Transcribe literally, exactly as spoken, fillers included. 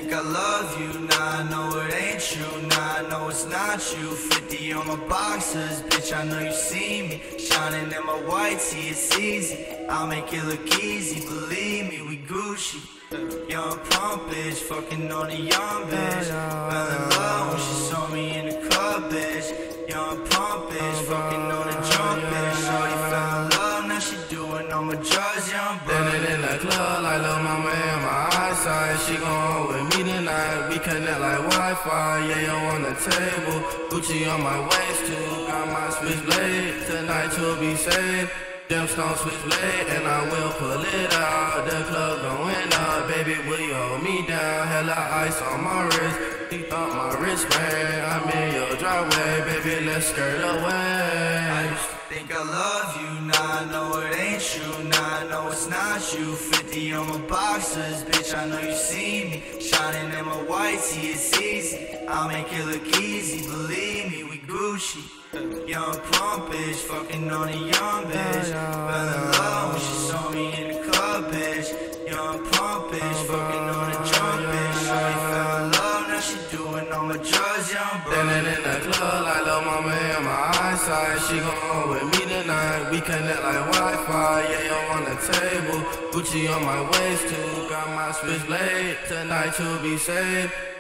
think I love you, nah, I know it ain't true, nah, I know it's not you. Fifty on my boxers, bitch, I know you see me shining in my white tee, it's easy. I'll make it look easy, believe me, we Gucci. Young pump bitch, fucking on a young bitch. Fell in love when she saw me in the club, bitch. Young pump bitch, fucking on a drunk bitch. Shorty fell in love, now she doing all my drugs, young bitch. Landed in the club like lil' mama in my eyesight. She gon' with me tonight, we connect like Wi-Fi. Yeah, yo on the table, Gucci on my waist too. Got my switchblade, tonight you'll be saved. Gemstone switchblade, and I will pull it out. The club going up, baby, will you hold me down? Hella ice on my wrist, he thought my wristband. I'm in your driveway, baby, let's skirt away. I used to think I love you, nah, I know it ain't true, nah, I know it's not you. Fifty on my boxers, bitch, I know you see me shining in my white tee, it's easy. I'll make it look easy, believe me, we Gucci. Young plump bitch, fucking on a young bitch. Fell in love when she saw me in the club, bitch. Young plump bitch, fucking on a drunk bitch. Shorty fell in love, now she doing all my drugs, young bitch. Standing in the club like lil' mama in my eyesight. She gon' with me tonight, we connect like Wi-Fi. Yeah, yo on the table, Gucci on my waist too. Got my switchblade, tonight you'll be saved.